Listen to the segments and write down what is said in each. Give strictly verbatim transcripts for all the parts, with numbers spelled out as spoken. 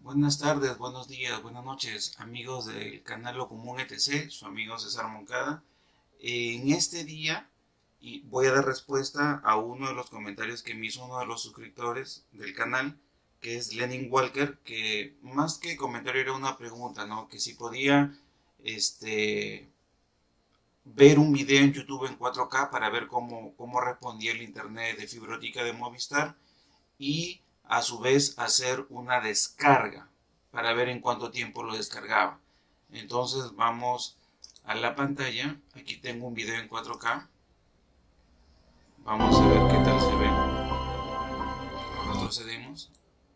Buenas tardes, buenos días, buenas noches, amigos del canal Lo Común E T C, su amigo César Moncada. En este día y voy a dar respuesta a uno de los comentarios que me hizo uno de los suscriptores del canal, que es Lenin Walker, que más que comentario era una pregunta, ¿no? Que si podía este, ver un video en YouTube en cuatro K para ver cómo, cómo respondía el internet de fibra óptica de Movistar y a su vez hacer una descarga para ver en cuánto tiempo lo descargaba. Entonces vamos a la pantalla. Aquí tengo un video en cuatro K. Vamos a ver qué tal se ve. Retrocedemos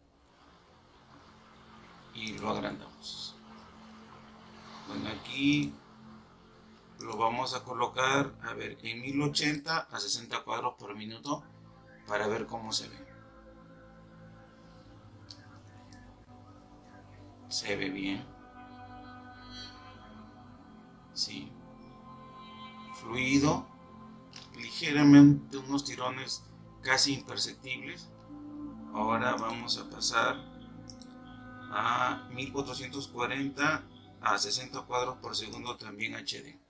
y lo agrandamos. Bueno, aquí lo vamos a colocar, a ver, en mil ochenta a sesenta cuadros por minuto para ver cómo se ve. Se ve bien. Sí. Fluido. Ligeramente unos tirones casi imperceptibles. Ahora vamos a pasar a mil cuatrocientos cuarenta a sesenta cuadros por segundo, también H D.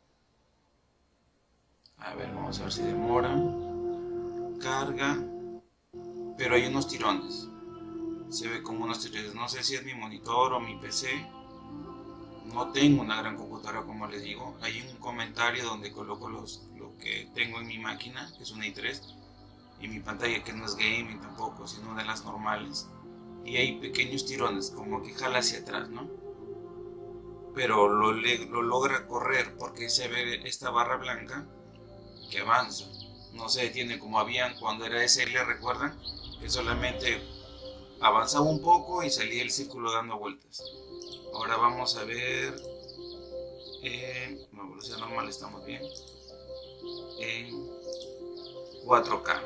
A ver, vamos a ver si demora. Carga. Pero hay unos tirones. Se ve como unos tirones. No sé si es mi monitor o mi P C. No tengo una gran computadora, como les digo. Hay un comentario donde coloco los, lo que tengo en mi máquina, que es una i tres, y mi pantalla, que no es gaming tampoco, sino de las normales. Y hay pequeños tirones, como que jala hacia atrás, ¿no? Pero lo, lo logra correr porque se ve esta barra blanca que avanza. No se detiene como habían cuando era S L, ¿recuerdan? Que solamente avanzaba un poco y salía el círculo dando vueltas. Ahora vamos a ver en la velocidad normal, estamos bien, en cuatro K.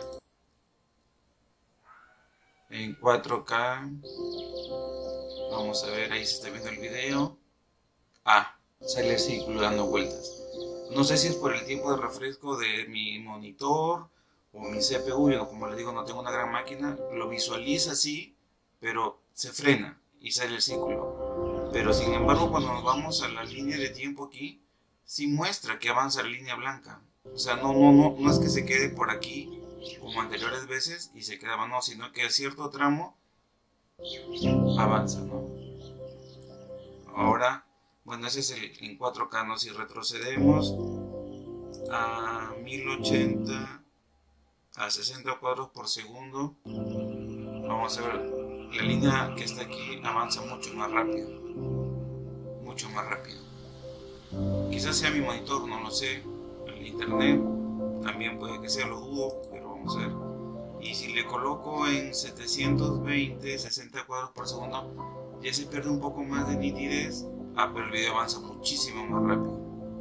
En cuatro K vamos a ver, ahí se está viendo el video. Ah, sale el círculo dando vueltas. No sé si es por el tiempo de refresco de mi monitor o mi C P U. Yo, como les digo, no tengo una gran máquina. Lo visualiza así, pero se frena y sale el círculo. Pero sin embargo, cuando nos vamos a la línea de tiempo aquí, sí muestra que avanza la línea blanca. O sea, no, no, no, no es que se quede por aquí como anteriores veces y se quedaba, no, sino que a cierto tramo avanza, ¿no? Ahora, bueno, ese es el en cuatro K, ¿no? Si retrocedemos a mil ochenta a sesenta cuadros por segundo, vamos a ver, la línea que está aquí avanza mucho más rápido, mucho más rápido. Quizás sea mi monitor, no lo sé, el internet también puede que sea, lo dudo, pero vamos a ver. Y si le coloco en setecientos veinte, sesenta cuadros por segundo, ya se pierde un poco más de nitidez. Ah, pero el video avanza muchísimo más rápido.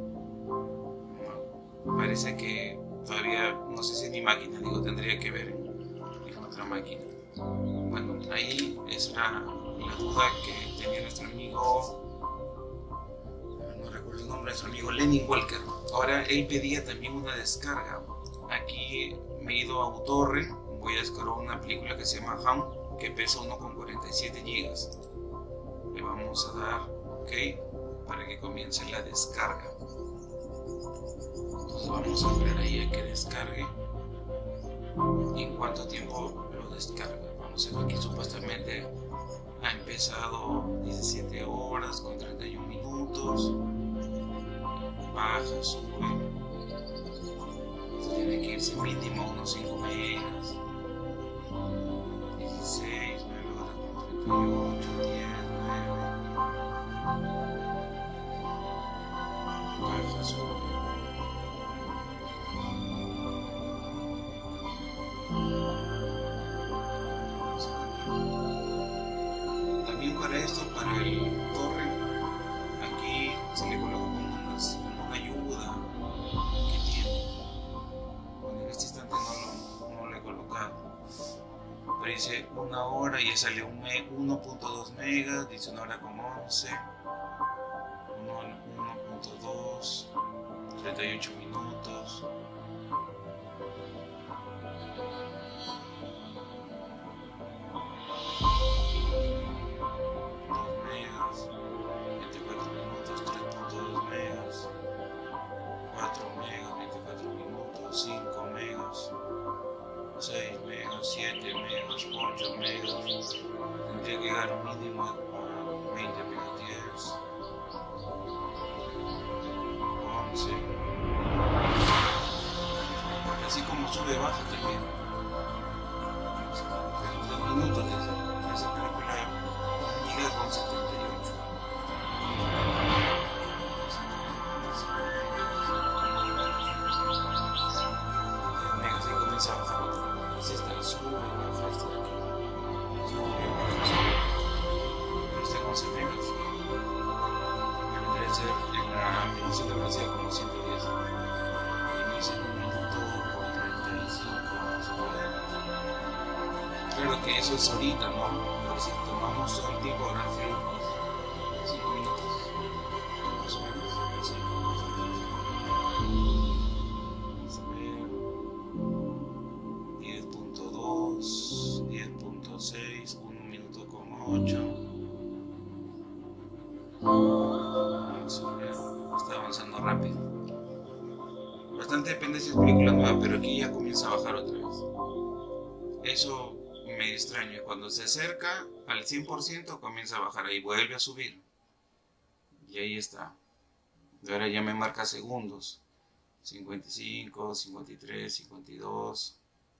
Parece que todavía, no sé si es mi máquina, digo, tendría que ver en, en otra máquina. Bueno, ahí es la, la duda que tenía nuestro amigo, no recuerdo el nombre de nuestro amigo Lenin Walker. Ahora él pedía también una descarga. Aquí me he ido a UTorrent, voy a descargar una película que se llama Ham, que pesa uno coma cuarenta y siete gigas. Le vamos a dar OK para que comience la descarga. Entonces vamos a esperar ahí a que descargue. ¿En cuánto tiempo lo descarga? Vamos a ver, aquí supuestamente ha empezado diecisiete horas con treinta y uno minutos. Baja, sube. Entonces tiene que irse mínimo a unos cinco megas. dieciséis, luego treinta y ocho, diez, nueve. Baja, sube. También para esto, para el torrent, aquí se le coloca como, unas, como una ayuda que tiene. Bueno, en este instante no lo, no lo he colocado, pero dice una hora y ya sale uno punto dos megas, dice una hora con once, uno punto dos, treinta y ocho minutos. llegar mínimo a veinte menos diez, once, porque así como sube baja también. Los minutos de esa, esa película llega con setenta y ocho. Así comienza a bajar otra vez. Así está el sube, baja, está aquí. Sube, baja, sube. Pero está con cien megas. Que vendría a ser en la medición de velocidad como ciento diez. Y me dice un minuto con treinta y cinco. Vamos a ver. Claro que eso es ahorita, ¿no? Pero si tomamos todo el tiempo, ahora frío, cinco minutos. Más o menos. Sí, más o menos. Vamos a ver. diez punto dos, diez punto seis, un minuto con ocho. Vamos a ver. Está avanzando rápido. Bastante depende si es película nueva, pero aquí ya comienza a bajar otra vez. Eso me extraña. Cuando se acerca al cien por ciento comienza a bajar, ahí vuelve a subir. Y ahí está. Y ahora ya me marca segundos. cincuenta y cinco, cincuenta y tres, cincuenta y dos.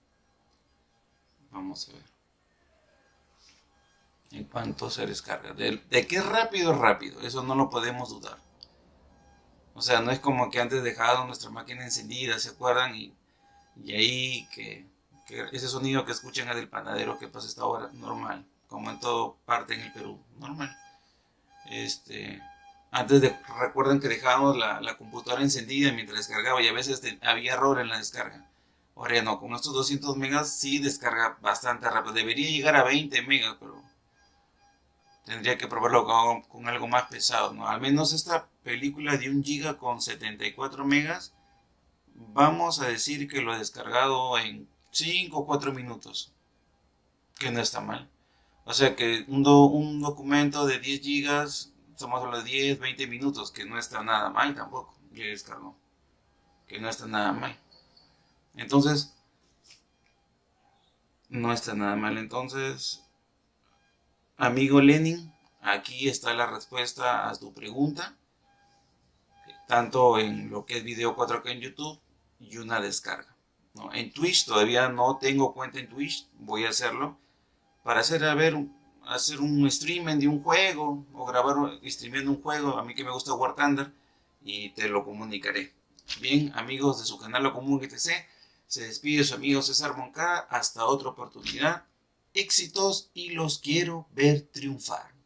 Vamos a ver. En cuanto se descarga. De, de que es rápido, es rápido. Eso no lo podemos dudar. O sea, no es como que antes dejábamos nuestra máquina encendida, ¿se acuerdan? Y, y ahí que, que ese sonido que escuchan es del panadero que pasa esta hora, normal. Como en toda parte en el Perú, normal. Este, antes de, recuerden que dejábamos la, la computadora encendida mientras descargaba y a veces te, había error en la descarga. Ahora ya no, con estos doscientos megas sí descarga bastante rápido. Debería llegar a veinte megas, pero tendría que probarlo con, con algo más pesado, ¿no? Al menos esta película de un giga con setenta y cuatro megas, vamos a decir que lo he descargado en cinco o cuatro minutos, que no está mal. O sea que un, do, un documento de diez gigas, estamos hablando de diez, veinte minutos, que no está nada mal tampoco, ya descargó, que no está nada mal. Entonces, no está nada mal. Entonces, amigo Lenin, aquí está la respuesta a tu pregunta. Tanto en lo que es video cuatro K en YouTube y una descarga, ¿no? En Twitch todavía no tengo cuenta en Twitch. Voy a hacerlo para hacer, a ver, hacer un streaming de un juego o grabar streaming de un juego. A mí que me gusta War Thunder y te lo comunicaré. Bien, amigos de su canal Lo Común etcétera, se despide su amigo César Moncada. Hasta otra oportunidad. Éxitos y los quiero ver triunfar.